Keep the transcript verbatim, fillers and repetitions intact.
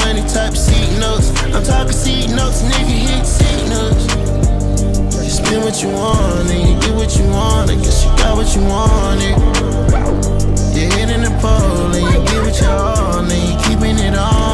money type of seat notes. I'm talking seat notes, nigga, hit seat notes. You spend what you want and you get what you want. I guess you got what you wanted. You're hitting the pole and you give it your all and you keeping it on.